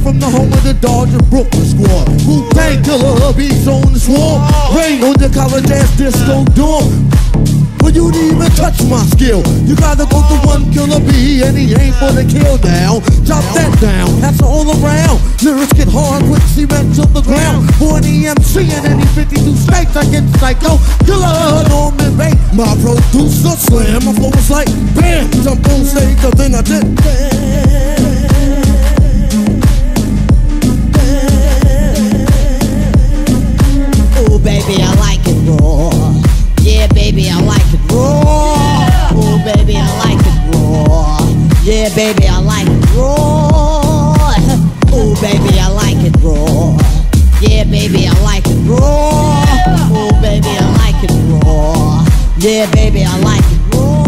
from the home of the Dodger Brooklyn squad. Wu-Tang Killer beats on the swarm. Rain on the college ass disco dorm. But you didn't even touch my skill. You gotta go to one killer bee, and he ain't for the kill now. Drop that down, pass it all around. Lyrics get hard, quick cement to the ground. For an EMC in any 52 states, I get psycho. Killer, Norman Bates. My producer slam, my flow was like bam. Jump on stage, the thing I did. Oh baby, I like it raw. Yeah, baby, I like it raw. Oh, baby, I like it raw. Yeah, baby, I like it raw. Oh, baby, I like it raw. Yeah, baby, I like it raw. Oh, baby, I like it raw. Yeah, baby, I like it raw.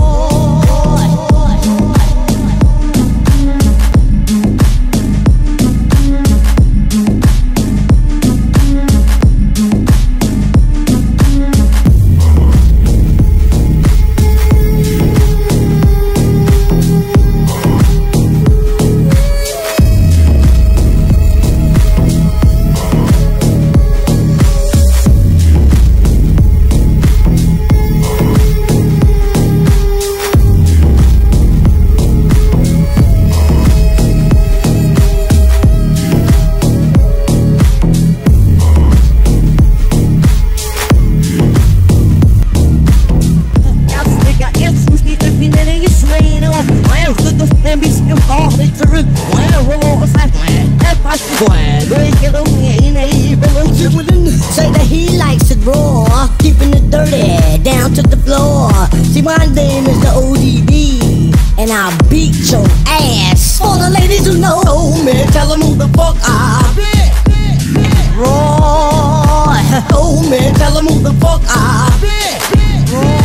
Say that he likes it raw, keeping it dirty down to the floor. See, my name is the ODB, and I'll beat your ass. For the ladies who know me, tell them who the fuck I be. Raw, oh man, tell them who the fuck I be. Raw.